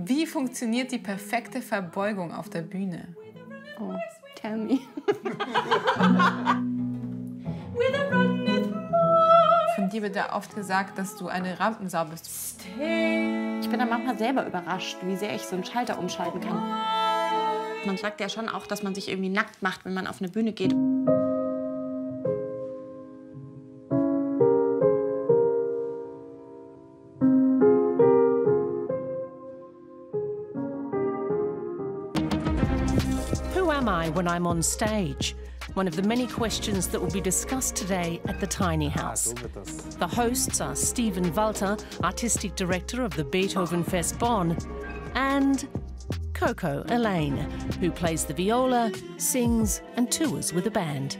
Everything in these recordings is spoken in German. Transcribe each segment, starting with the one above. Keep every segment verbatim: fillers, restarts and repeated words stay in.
Wie funktioniert die perfekte Verbeugung auf der Bühne? Oh, tell me. Von dir wird ja oft gesagt, dass du eine Rampensau bist. Ich bin dann manchmal selber überrascht, wie sehr ich so einen Schalter umschalten kann. Man sagt ja schon auch, dass man sich irgendwie nackt macht, wenn man auf eine Bühne geht. Who am I when I'm on stage? One of the many questions that will be discussed today at the Tiny House. The hosts are Stephen Walter, Artistic Director of the Beethoven Fest Bonn, and Coco Elaine, who plays the viola, sings and tours with a band.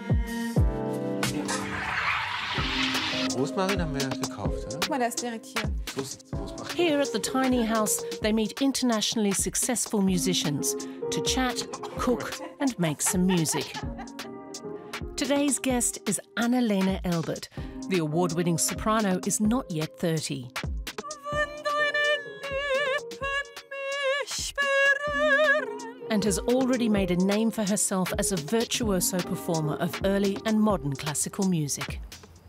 Rosmarin haben wir gekauft, oder? Guck mal, der ist direkt hier. Here at the Tiny House, they meet internationally successful musicians to chat, cook and make some music. Today's guest is Annalena Elbert. The award-winning soprano is not yet thirty. And has already made a name for herself as a virtuoso performer of early and modern classical music.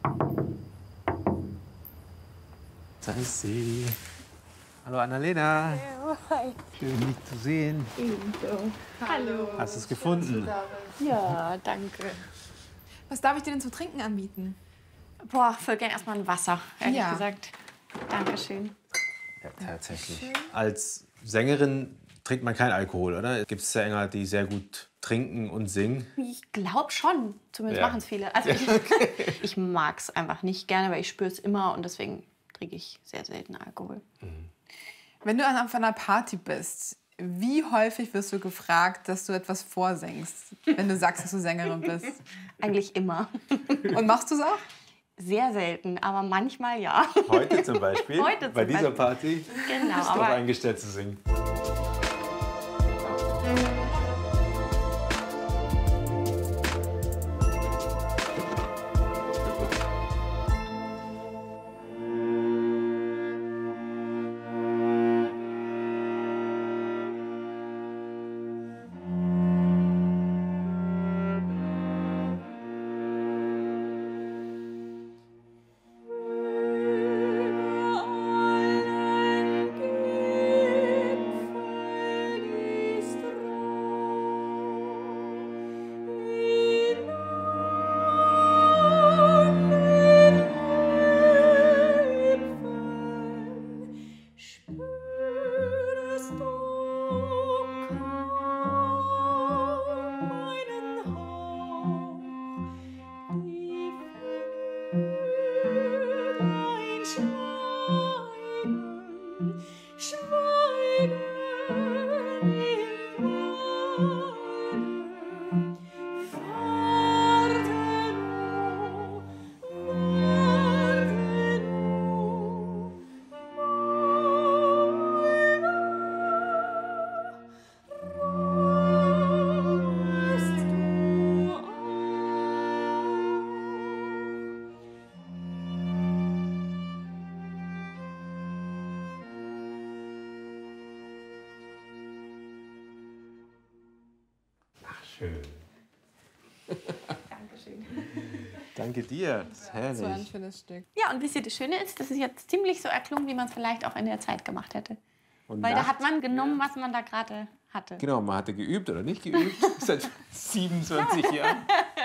Da ist sie. Hallo Annalena. Hallo, hi. Schön, dich zu sehen. Ebenso. Hallo. Hast du es gefunden? Ja, danke. Was darf ich dir denn zu trinken anbieten? Boah, voll gern erstmal ein Wasser, ehrlich Ja. gesagt. Dankeschön. Ja, tatsächlich. Als Sängerin trinkt man keinen Alkohol, oder? Gibt es Sänger, die sehr gut trinken und singen? Ich glaube schon. Zumindest Ja. machen es viele. Also ich, ich mag es einfach nicht gerne, weil ich spüre es immer und deswegen trinke ich sehr selten Alkohol. Wenn du auf einer Party bist, wie häufig wirst du gefragt, dass du etwas vorsingst, wenn du sagst, dass du Sängerin bist? Eigentlich immer. Und machst du es auch? Sehr selten, aber manchmal ja. Heute zum Beispiel? Heute zum Bei dieser Beispiel. Party Genau, bist du aber auch eingestellt zu singen. Schön. Dankeschön. Danke dir. Das ist So ein herrlich. schönes Stück. Ja, und wisst ihr, das Schöne ist, das ist jetzt ziemlich so erklungen, wie man es vielleicht auch in der Zeit gemacht hätte. Und Weil da Nacht- hat man genommen, was man da gerade hatte. Genau, man hatte geübt oder nicht geübt. Seit siebenundzwanzig Jahren.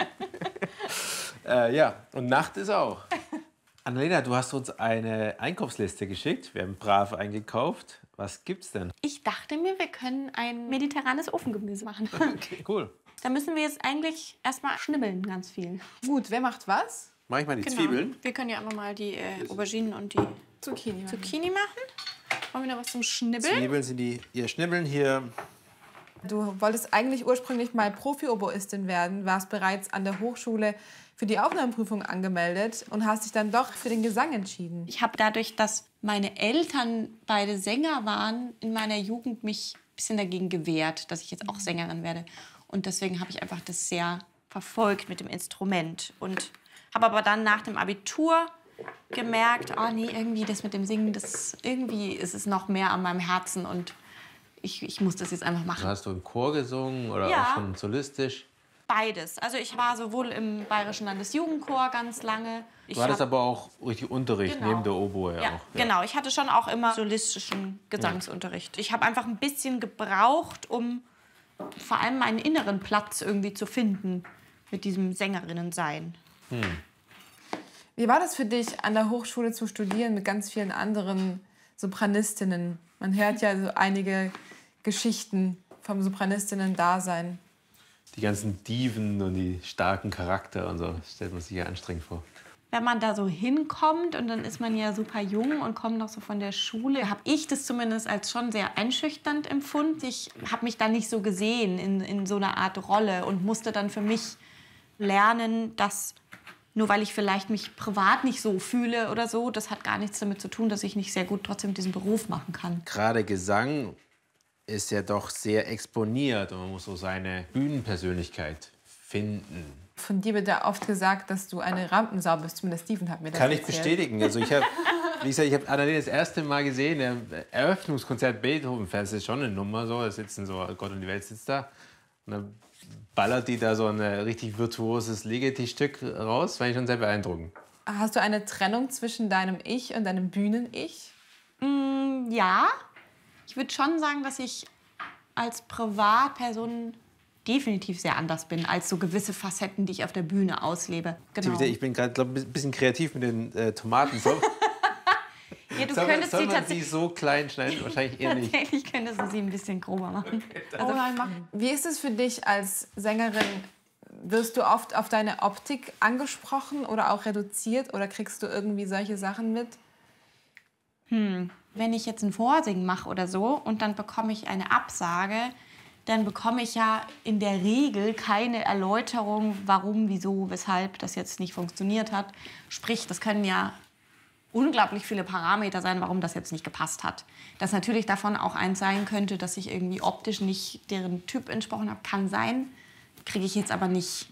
äh, ja, und Nacht ist auch. Annalena, du hast uns eine Einkaufsliste geschickt. Wir haben brav eingekauft. Was gibt's denn? Ich dachte mir, wir können ein mediterranes Ofengemüse machen. Okay, cool. Da müssen wir jetzt eigentlich erstmal schnibbeln, ganz viel. Gut, wer macht was? Mach ich mal die Genau. Zwiebeln. Wir können ja einfach mal die äh, Auberginen und die Zucchini. machen. Zucchini machen. Wollen wir noch was zum Schnibbeln? Zwiebeln sind die, ihr Schnibbeln hier. Du wolltest eigentlich ursprünglich mal Profi-Oboistin werden, warst bereits an der Hochschule für die Aufnahmeprüfung angemeldet und hast dich dann doch für den Gesang entschieden. Ich habe dadurch, dass meine Eltern beide Sänger waren, in meiner Jugend mich ein bisschen dagegen gewehrt, dass ich jetzt auch Sängerin werde. Und deswegen habe ich einfach das sehr verfolgt mit dem Instrument. Und habe aber dann nach dem Abitur gemerkt, oh nee, irgendwie das mit dem Singen, das irgendwie ist es noch mehr an meinem Herzen und ich, ich muss das jetzt einfach machen. Hast du im Chor gesungen oder Ja. auch schon solistisch? Beides. Also ich war sowohl im Bayerischen Landesjugendchor ganz lange. Ich Du hattest hab- aber auch richtig Unterricht Genau. neben der Oboe Ja, auch. genau. Ich hatte schon auch immer solistischen Gesangsunterricht. Ich habe einfach ein bisschen gebraucht, um vor allem meinen inneren Platz irgendwie zu finden mit diesem Sängerinnensein. Wie war das für dich, an der Hochschule zu studieren mit ganz vielen anderen Sopranistinnen? Man hört ja so einige Geschichten vom Sopranistinnen-Dasein. Die ganzen Diven und die starken Charakter und so, stellt man sich ja anstrengend vor. Wenn man da so hinkommt und dann ist man ja super jung und kommt noch so von der Schule, habe ich das zumindest als schon sehr einschüchternd empfunden. Ich habe mich da nicht so gesehen in, in so einer Art Rolle und musste dann für mich lernen, dass nur weil ich vielleicht mich privat nicht so fühle oder so, das hat gar nichts damit zu tun, dass ich nicht sehr gut trotzdem diesen Beruf machen kann. Gerade Gesang ist ja doch sehr exponiert und man muss so seine Bühnenpersönlichkeit finden. Von dir wird ja oft gesagt, dass du eine Rampensau bist. Zumindest Steven hat mir das Kann ich erzählt. bestätigen. Also ich habe, wie gesagt, ich habe Annalena das erste Mal gesehen, der Eröffnungskonzert Beethoven-Fest ist schon eine Nummer. So, da sitzen so, Gott und die Welt sitzt da. Und dann ballert die da so ein richtig virtuoses Ligeti-Stück raus. Fand ich schon sehr beeindruckend. Hast du eine Trennung zwischen deinem Ich und deinem Bühnen-Ich? Ja, ich würde schon sagen, dass ich als Privatperson definitiv sehr anders bin als so gewisse Facetten, die ich auf der Bühne auslebe. Genau. Ich bin gerade ein bisschen kreativ mit den äh, Tomaten. So. Ja, du Soll man, könntest soll sie man sie tatsächlich, so klein schneiden? Wahrscheinlich eher nicht. tatsächlich könntest du sie ein bisschen grober machen. Oh nein, mach. Wie ist es für dich als Sängerin? Wirst du oft auf deine Optik angesprochen oder auch reduziert? Oder kriegst du irgendwie solche Sachen mit? Wenn ich jetzt ein Vorsingen mache oder so und dann bekomme ich eine Absage, dann bekomme ich ja in der Regel keine Erläuterung, warum, wieso, weshalb das jetzt nicht funktioniert hat. Sprich, das können ja unglaublich viele Parameter sein, warum das jetzt nicht gepasst hat. Dass natürlich davon auch eins sein könnte, dass ich irgendwie optisch nicht deren Typ entsprochen habe, kann sein. Kriege ich jetzt aber nicht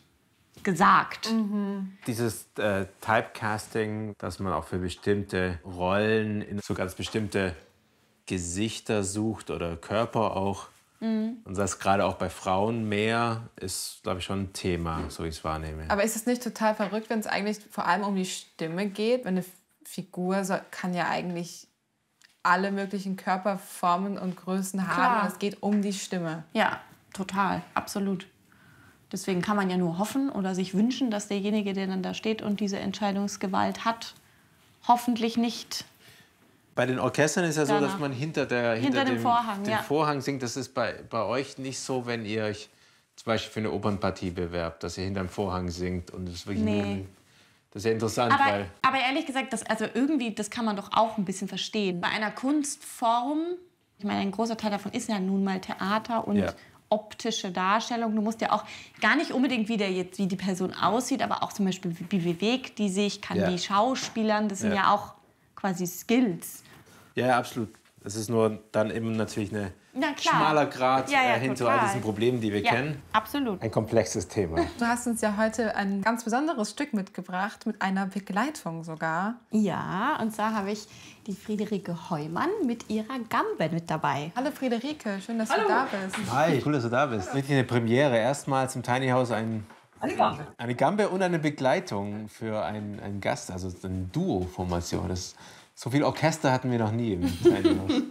gesagt. Dieses äh, Typecasting, dass man auch für bestimmte Rollen in so ganz bestimmte Gesichter sucht oder Körper auch. Und das gerade auch bei Frauen mehr ist, glaube ich, schon ein Thema, so wie ich es wahrnehme. Aber ist es nicht total verrückt, wenn es eigentlich vor allem um die Stimme geht? Eine Figur soll, kann ja eigentlich alle möglichen Körperformen und Größen haben. Klar. Und es geht um die Stimme. Ja, total, absolut. Deswegen kann man ja nur hoffen oder sich wünschen, dass derjenige, der dann da steht und diese Entscheidungsgewalt hat, hoffentlich nicht. Bei den Orchestern ist ja so, Danach. dass man hinter, der, Hinter dem Vorhang, dem ja. Vorhang singt. Das ist bei, bei euch nicht so, wenn ihr euch zum Beispiel für eine Opernpartie bewerbt, dass ihr hinter dem Vorhang singt. Und das ist wirklich Nee. nur, das ist ja interessant, Aber, weil aber ehrlich gesagt, das, also irgendwie, das kann man doch auch ein bisschen verstehen. Bei einer Kunstform, ich meine, ein großer Teil davon ist ja nun mal Theater und Ja. optische Darstellung. Du musst ja auch gar nicht unbedingt, wie, der jetzt, wie die Person aussieht, aber auch zum Beispiel, wie bewegt die sich, kann Ja. die schauspielern. Das sind Ja. ja auch quasi Skills. ja, ja, absolut. Es ist nur dann eben natürlich ein Na klar. schmaler Grad Ja, ja, äh, hin zu all total. diesen Problemen, die wir Ja, kennen. absolut. Ein komplexes Thema. Du hast uns ja heute ein ganz besonderes Stück mitgebracht, mit einer Begleitung sogar. Ja, und zwar habe ich die Friederike Heumann mit ihrer Gambe mit dabei. Hallo Friederike, schön, dass du da bist. Hi, cool, dass du da bist. Wirklich eine Premiere. Erstmals im Tiny House ein, Eine Gambe. eine Gambe und eine Begleitung für einen, einen Gast, also eine Duo-Formation. Das, so viel Orchester hatten wir noch nie im Tiny House.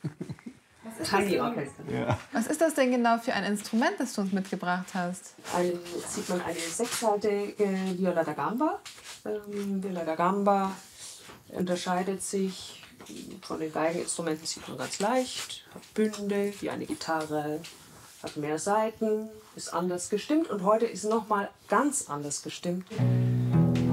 Tiny Orchester. Was ist das denn genau für ein Instrument, das du uns mitgebracht hast? Ein, sieht man eine sechsseitige Viola da Gamba. Ähm, Viola da Gamba unterscheidet sich von den Geigeninstrumenten, sieht man ganz leicht. Hat Bünde, wie eine Gitarre, hat mehr Saiten, ist anders gestimmt. Und heute ist noch mal ganz anders gestimmt. Und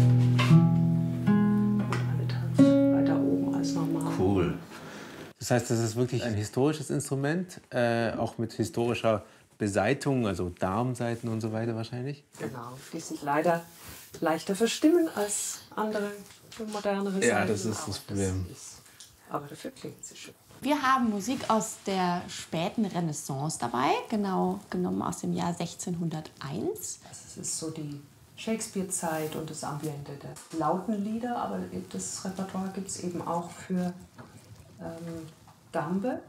alle tanzen weiter oben als normal. Cool. Das heißt, das ist wirklich ein historisches Instrument, äh, auch mit historischer Beseitung, also Darmsaiten und so weiter wahrscheinlich. Genau, die sind leider leichter verstimmen als andere modernere Saiten. Ja, das ist das aber Problem. ist- aber dafür klingen sie schön. Wir haben Musik aus der späten Renaissance dabei, genau genommen aus dem Jahr sechzehnhunderteins. Das ist so die Shakespeare-Zeit und das Ambiente der lauten Lieder, aber das Repertoire gibt es eben auch für ähm, Gambe.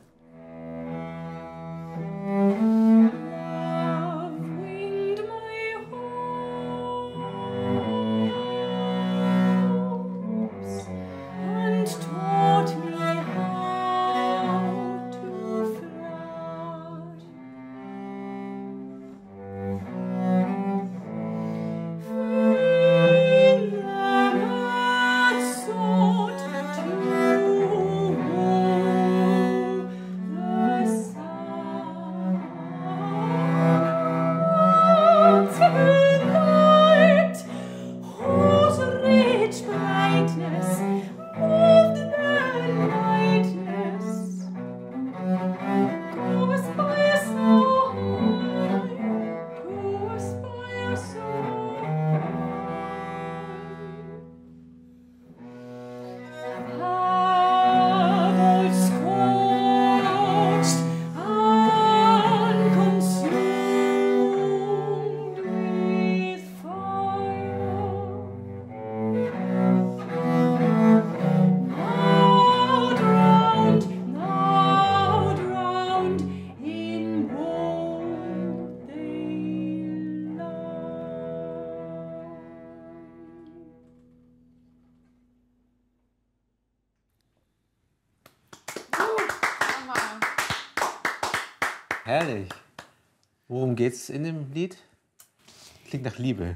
Herrlich. Worum geht's in dem Lied? Klingt nach Liebe.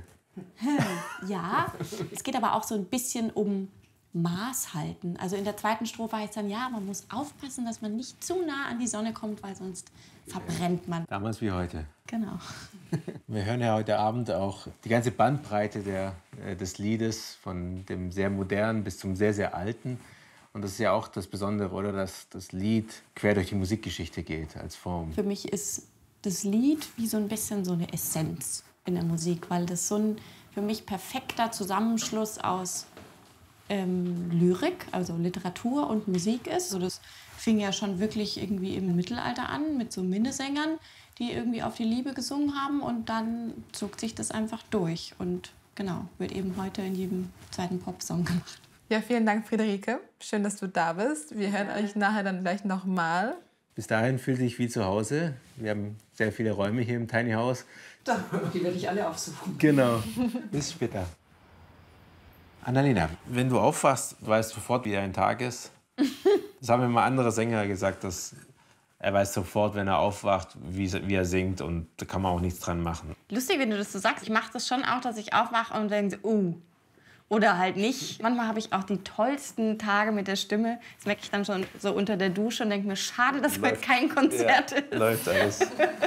Ja, es geht aber auch so ein bisschen um Maß halten. Also in der zweiten Strophe heißt dann, ja, man muss aufpassen, dass man nicht zu nah an die Sonne kommt, weil sonst verbrennt man. Damals wie heute. Genau. Wir hören ja heute Abend auch die ganze Bandbreite der, äh, des Liedes, von dem sehr modernen bis zum sehr, sehr alten. Und das ist ja auch das Besondere, oder? Dass das Lied quer durch die Musikgeschichte geht als Form. Für mich ist das Lied wie so ein bisschen so eine Essenz in der Musik, weil das so ein für mich perfekter Zusammenschluss aus ähm, Lyrik, also Literatur und Musik ist. Also das fing ja schon wirklich irgendwie im Mittelalter an mit so Minnesängern, die irgendwie auf die Liebe gesungen haben, und dann zog sich das einfach durch und genau, wird eben heute in jedem zweiten Popsong gemacht. Ja, vielen Dank, Friederike. Schön, dass du da bist. Wir hören euch nachher dann gleich noch mal. Bis dahin fühlt sich wie zu Hause. Wir haben sehr viele Räume hier im Tiny House. Die werde ich alle aufsuchen. Genau. Bis später. Annalena, wenn du aufwachst, weißt du sofort, wie dein Tag ist. Das haben mir mal andere Sänger gesagt, dass er weiß sofort, wenn er aufwacht, wie, wie er singt, und da kann man auch nichts dran machen. Lustig, wenn du das so sagst. Ich mache das schon auch, dass ich aufwache und denke, so, uh. Oder halt nicht. Manchmal habe ich auch die tollsten Tage mit der Stimme. Das merke ich dann schon so unter der Dusche und denke mir, schade, dass heute kein Konzert ja, ist. Läuft alles.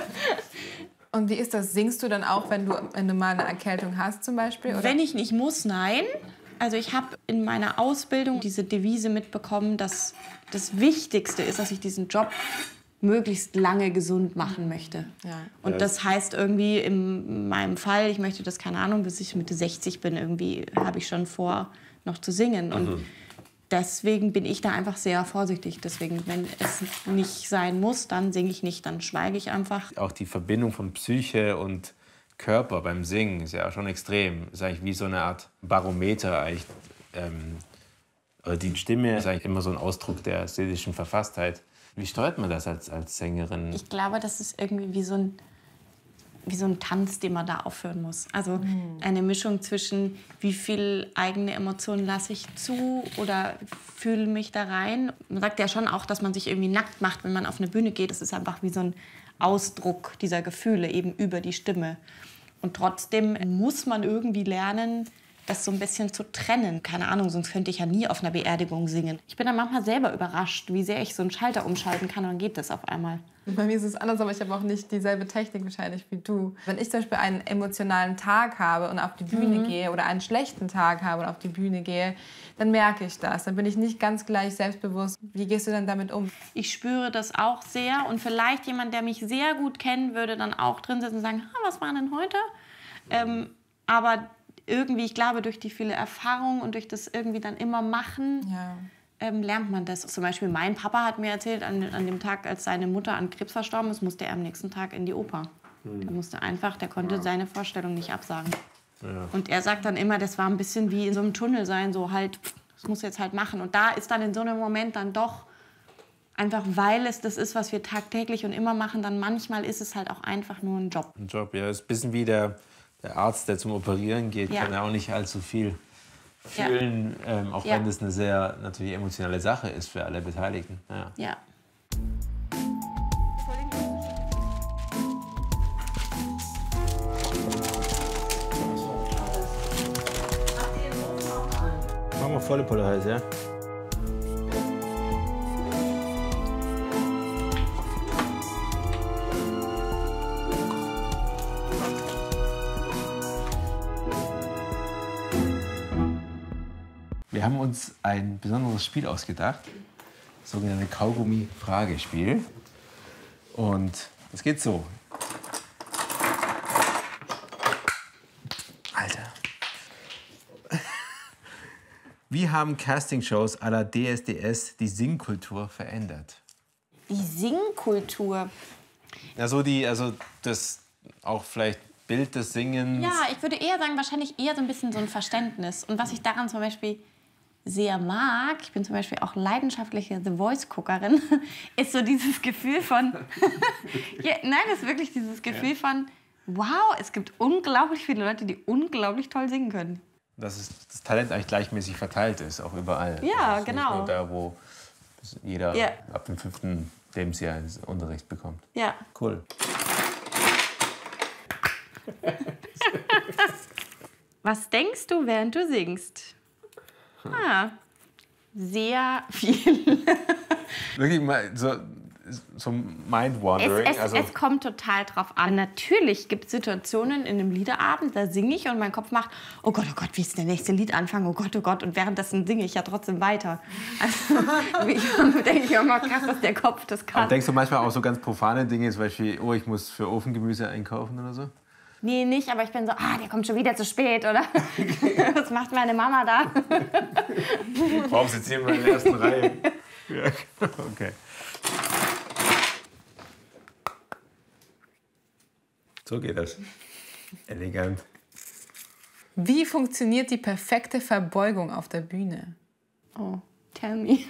Und wie ist das? Singst du dann auch, wenn du, wenn du mal eine Erkältung hast zum Beispiel? Oder? Wenn ich nicht muss, nein. Also ich habe in meiner Ausbildung diese Devise mitbekommen, dass das Wichtigste ist, dass ich diesen Job möglichst lange gesund machen möchte. Ja. Und das heißt irgendwie in meinem Fall, ich möchte das, keine Ahnung, bis ich Mitte sechzig bin, irgendwie habe ich schon vor, noch zu singen. Und mhm. deswegen bin ich da einfach sehr vorsichtig. Deswegen, wenn es nicht sein muss, dann singe ich nicht, dann schweige ich einfach. Auch die Verbindung von Psyche und Körper beim Singen ist ja schon extrem. Ist eigentlich wie so eine Art Barometer eigentlich. Ähm, die Stimme ist eigentlich immer so ein Ausdruck der seelischen Verfasstheit. Wie steuert man das als, als Sängerin? Ich glaube, das ist irgendwie wie so ein, wie so ein Tanz, den man da aufführen muss. Also mhm. eine Mischung zwischen, wie viel eigene Emotionen lasse ich zu oder fühle mich da rein. Man sagt ja schon auch, dass man sich irgendwie nackt macht, wenn man auf eine Bühne geht. Das ist einfach wie so ein Ausdruck dieser Gefühle eben über die Stimme. Und trotzdem muss man irgendwie lernen, das so ein bisschen zu trennen. Keine Ahnung, sonst könnte ich ja nie auf einer Beerdigung singen. Ich bin dann manchmal selber überrascht, wie sehr ich so einen Schalter umschalten kann, und dann geht das auf einmal. Bei mir ist es anders, aber ich habe auch nicht dieselbe Technik wahrscheinlich wie du. Wenn ich zum Beispiel einen emotionalen Tag habe und auf die Bühne mhm. gehe oder einen schlechten Tag habe und auf die Bühne gehe, dann merke ich das. Dann bin ich nicht ganz gleich selbstbewusst. Wie gehst du dann damit um? Ich spüre das auch sehr, und vielleicht jemand, der mich sehr gut kennt, würde dann auch drin sitzen und sagen, ah, was war denn heute? Ähm, aber irgendwie, ich glaube, durch die viele Erfahrung und durch das irgendwie dann immer machen, ja. ähm, lernt man das. Zum Beispiel mein Papa hat mir erzählt, an, an dem Tag, als seine Mutter an Krebs verstorben ist, musste er am nächsten Tag in die Oper. Mhm. Der musste einfach, der konnte ja. seine Vorstellung nicht absagen. Ja. Und er sagt dann immer, das war ein bisschen wie in so einem Tunnel sein, so halt, das muss jetzt halt machen. Und da ist dann in so einem Moment dann doch, einfach weil es das ist, was wir tagtäglich und immer machen, dann manchmal ist es halt auch einfach nur ein Job. Ein Job, ja. Das ist ein bisschen wie der, der Arzt, der zum Operieren geht, Ja. kann ja auch nicht allzu viel fühlen, ja. ähm, auch Ja. wenn das eine sehr natürlich emotionale Sache ist für alle Beteiligten. Ja. Ja. Machen wir volle Pulle heiß, ja? Wir haben uns ein besonderes Spiel ausgedacht, das sogenannte Kaugummi-Fragespiel. Und es geht so. Alter. Wie haben Castingshows à la D S D S die Singkultur verändert? Die Singkultur. Also die, also das auch vielleicht Bild des Singens. Ja, ich würde eher sagen, wahrscheinlich eher so ein bisschen so ein Verständnis. Und was ich daran zum Beispiel sehr mag, ich bin zum Beispiel auch leidenschaftliche The Voice-Guckerin, ist so dieses Gefühl von, ja, nein, ist wirklich dieses Gefühl von, wow, es gibt unglaublich viele Leute, die unglaublich toll singen können. Dass es, das Talent eigentlich gleichmäßig verteilt ist, auch überall. Ja, das ist genau. Nicht nur da, wo jeder Ja. ab dem fünften Lebensjahr einen Unterricht bekommt. Ja. Cool. Was denkst du, während du singst? Ah, sehr viel. Wirklich mal so, so Es, Mind-Wandering. es, Also, es kommt total drauf an. Natürlich gibt es Situationen in einem Liederabend, da singe ich und mein Kopf macht, oh Gott, oh Gott, wie ist der nächste Lied anfangen? Oh Gott, oh Gott. Und währenddessen singe ich ja trotzdem weiter. Also ich denke ich immer, krass, dass der Kopf das aber kann. denkst du manchmal auch so ganz profane Dinge, zum Beispiel, oh, ich muss für Ofengemüse einkaufen oder so? Nee, nicht, aber ich bin so, ah, der kommt schon wieder zu spät, oder? Was macht meine Mama da? Warum sitzt hier immer in der ersten Reihe? Ja, okay. So geht das. Elegant. Wie funktioniert die perfekte Verbeugung auf der Bühne? Oh, tell me.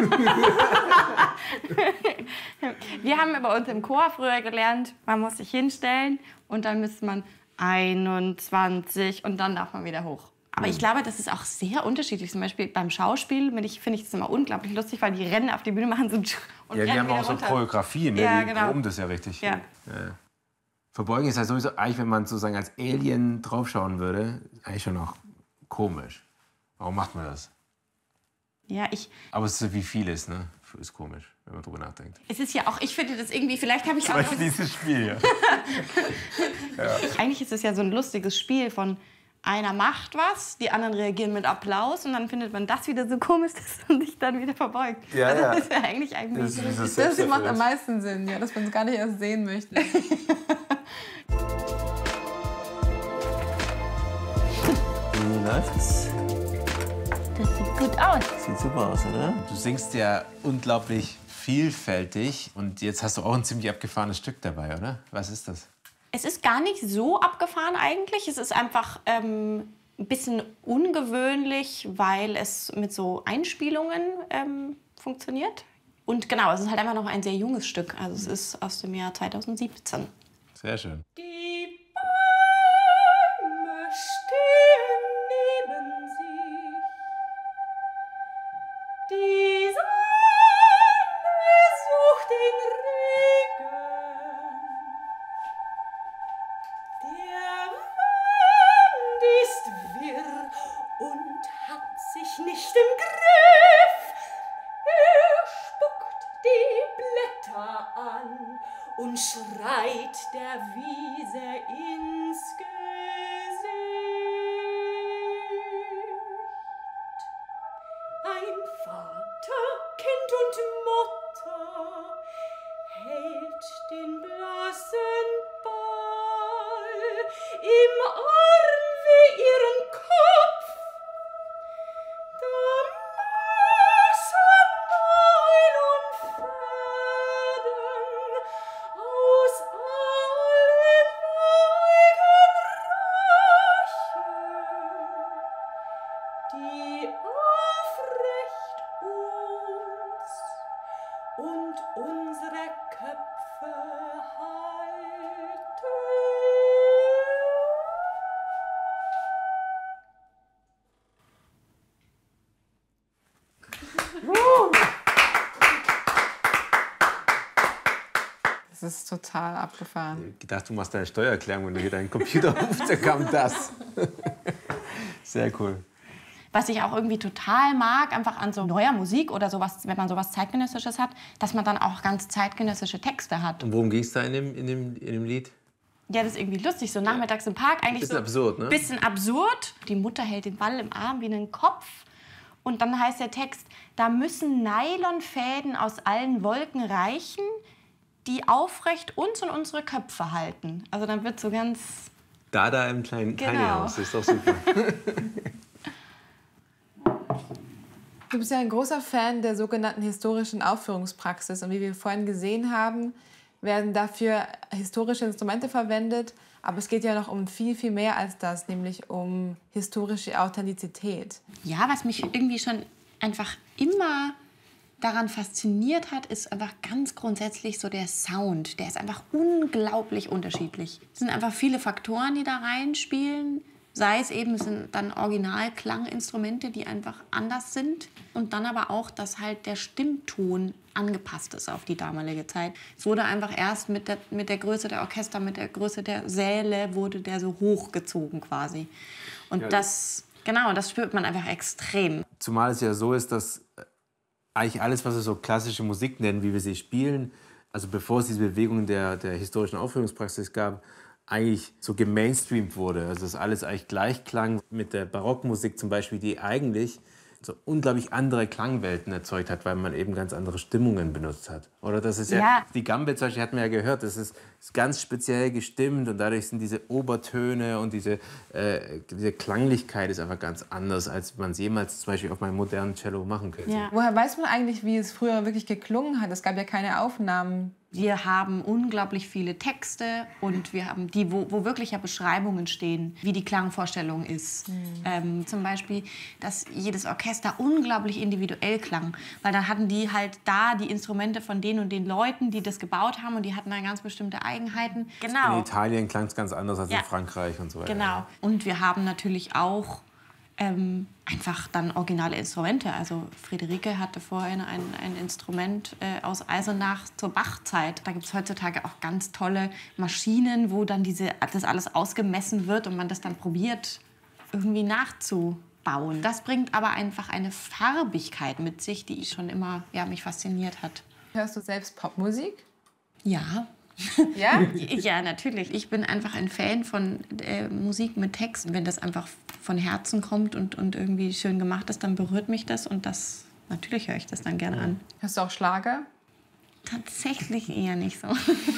Wir haben bei uns im Chor früher gelernt, man muss sich hinstellen und dann müsste man einundzwanzig und dann darf man wieder hoch. Aber ich glaube, das ist auch sehr unterschiedlich. Zum Beispiel beim Schauspiel finde ich, find ich das immer unglaublich lustig, weil die rennen auf die Bühne, machen so und Ja, die rennen haben auch wieder so runter. Choreografien, ne? Ja, Die genau. proben das ja richtig. Ja. Ja. Verbeugen ist ja sowieso, eigentlich, wenn man sozusagen als Alien draufschauen würde, eigentlich schon auch komisch. Warum macht man das? Ja, ich, Aber es ist so wie vieles, ne? Ist komisch, wenn man drüber nachdenkt. es ist ja auch, ich finde das irgendwie, vielleicht habe ich Zum auch... Beispiel dieses Spiel, ja. Eigentlich ist es ja so ein lustiges Spiel von einer macht was, die anderen reagieren mit Applaus und dann findet man das wieder so komisch, dass man sich dann wieder verbeugt. Ja, also ja. das ist ja eigentlich eigentlich... Das ist dieses Das macht am Selbsterfüllung. meisten Sinn, ja, dass man es gar nicht erst sehen möchte. Wie läuft's? Das sieht gut aus. Sieht super aus, oder? Du singst ja unglaublich vielfältig und jetzt hast du auch ein ziemlich abgefahrenes Stück dabei, oder? Was ist das? Es ist gar nicht so abgefahren eigentlich. Es ist einfach ähm, ein bisschen ungewöhnlich, weil es mit so Einspielungen ähm, funktioniert. Und genau, es ist halt einfach noch ein sehr junges Stück. Also es ist aus dem Jahr zweitausendsiebzehn. Sehr schön. Die Bäume stehen neben sich. Die Sonne sucht den Regen. Der Mond ist wirr und hat sich nicht im Griff. Er spuckt die Blätter an und schreit der Wiese ins Gesicht. Ein Vater, Kind und Mutter hält den blassen Ball im Arm wie ihren Kopf. Da Maßen, Neul und Fäden aus allen Wolken reichen. Das ist total abgefahren. Ich dachte, du machst deine Steuererklärung, wenn du hier deinen Computer rufst, dann kam das. Sehr cool. Was ich auch irgendwie total mag, einfach an so neuer Musik oder sowas, wenn man sowas Zeitgenössisches hat, dass man dann auch ganz zeitgenössische Texte hat. Und worum ging es da in dem, in, dem, in dem Lied? Ja, das ist irgendwie lustig, so nachmittags im Park. Eigentlich Bisschen so absurd, ne? Bisschen absurd. Die Mutter hält den Ball im Arm wie einen Kopf. Und dann heißt der Text, da müssen Nylonfäden aus allen Wolken reichen, die aufrecht uns und unsere Köpfe halten. Also dann wird so ganz... Dada im kleinen Genau. Tiny House, das ist doch super. Du bist ja ein großer Fan der sogenannten historischen Aufführungspraxis. Und wie wir vorhin gesehen haben, werden dafür historische Instrumente verwendet. Aber es geht ja noch um viel, viel mehr als das, nämlich um historische Authentizität. Ja, was mich irgendwie schon einfach immer daran fasziniert hat, ist einfach ganz grundsätzlich so der Sound. Der ist einfach unglaublich unterschiedlich. Es sind einfach viele Faktoren, die da reinspielen. Sei es eben, es sind dann Originalklanginstrumente, die einfach anders sind. Und dann aber auch, dass halt der Stimmton angepasst ist auf die damalige Zeit. Es wurde einfach erst mit der, mit der Größe der Orchester, mit der Größe der Säle, wurde der so hochgezogen quasi. Und Ja, das, genau, das spürt man einfach extrem. Zumal es ja so ist, dass eigentlich alles, was wir so klassische Musik nennen, wie wir sie spielen, also bevor es diese Bewegung der, der historischen Aufführungspraxis gab, eigentlich so gemainstreamt wurde. Also dass alles eigentlich gleich klang mit der Barockmusik zum Beispiel, die eigentlich so unglaublich andere Klangwelten erzeugt hat, weil man eben ganz andere Stimmungen benutzt hat. Oder das ist ja, Ja. die Gambit zum Beispiel hatten wir ja gehört, das ist, ist ganz speziell gestimmt und dadurch sind diese Obertöne und diese, äh, diese Klanglichkeit ist einfach ganz anders, als man es jemals zum Beispiel auf meinem modernen Cello machen könnte. Ja. Woher weiß man eigentlich, wie es früher wirklich geklungen hat? Es gab ja keine Aufnahmen. Wir haben unglaublich viele Texte und wir haben die, wo, wo wirklich ja Beschreibungen stehen, wie die Klangvorstellung ist. Mhm. Ähm, zum Beispiel, dass jedes Orchester unglaublich individuell klang. Weil dann hatten die halt da die Instrumente von den und den Leuten, die das gebaut haben und die hatten dann ganz bestimmte Eigenheiten. Genau. In Italien klang es ganz anders als Ja. in Frankreich und so weiter. Genau. Und wir haben natürlich auch ähm, einfach dann originale Instrumente. Also Friederike hatte vorhin ein, ein Instrument äh, aus Eisenach zur Bachzeit. Da gibt es heutzutage auch ganz tolle Maschinen, wo dann diese, das alles ausgemessen wird und man das dann probiert, irgendwie nachzubauen. Das bringt aber einfach eine Farbigkeit mit sich, die schon immer ja, mich fasziniert hat. Hörst du selbst Popmusik? Ja. Ja? Ja, natürlich. Ich bin einfach ein Fan von äh, Musik mit Text. Wenn das einfach von Herzen kommt und, und irgendwie schön gemacht ist, dann berührt mich das. Und das, natürlich höre ich das dann gerne an. Hörst du auch Schlager? Tatsächlich eher nicht so.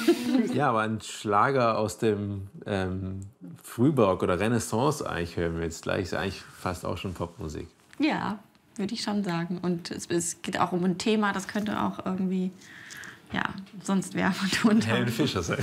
Ja, aber ein Schlager aus dem ähm, Frühbarock oder Renaissance eigentlich hören wir jetzt gleich, ist eigentlich fast auch schon Popmusik. Ja, würde ich schon sagen. Und es, es geht auch um ein Thema, das könnte auch irgendwie, ja, sonst wer von drunter. Helen Fischer sein.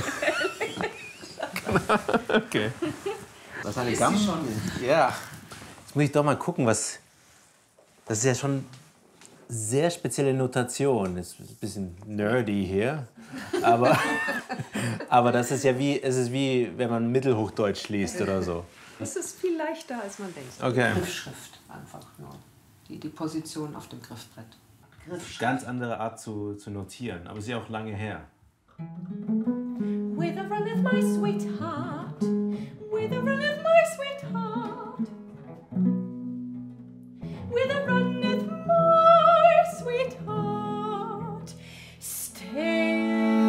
Okay. Was eine Gamm? Ja. Jetzt muss ich doch mal gucken, was. Das ist ja schon sehr spezielle Notation. Das ist ein bisschen nerdy hier. Aber, aber das ist ja wie, es ist wie, wenn man Mittelhochdeutsch liest oder so. Es ist viel leichter, als man denkt. Okay. Griffschrift einfach nur. Die, die Position auf dem Griffbrett. Ganz andere Art zu, zu notieren, aber sie ist auch lange her. Whither runneth my sweetheart? Whither runneth my sweetheart? Whither runneth my sweetheart? Stay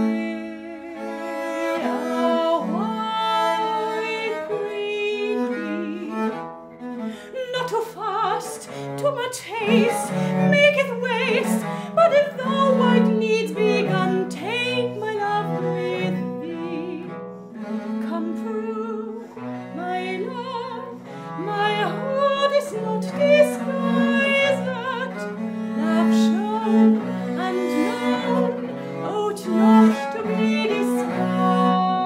a while, green, not too fast, too much haste maketh waste. But if thou wert needs begun, take my love with thee. Come through, my love, my heart is not disguised. Love shown and known, ought not to be disguised.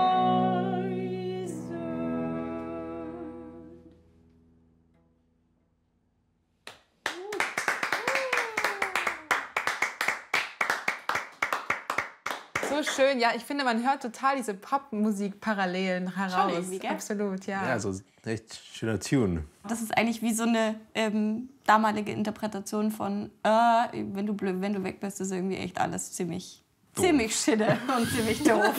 So schön. Ja, ich finde, man hört total diese Popmusik-Parallelen heraus. irgendwie, gell? Absolut, ja. Ja, so echt schöner Tune. Das ist eigentlich wie so eine ähm, damalige Interpretation von, äh, wenn du blöd, wenn du weg bist, ist irgendwie echt alles ziemlich, ziemlich schidde und ziemlich doof.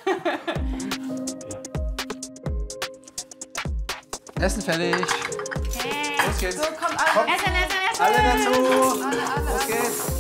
Essen fertig. Hey. Los geht's. So, kommt alle. Essen, essen, essen. Alle dazu. Alle, alle, Los alle. geht's.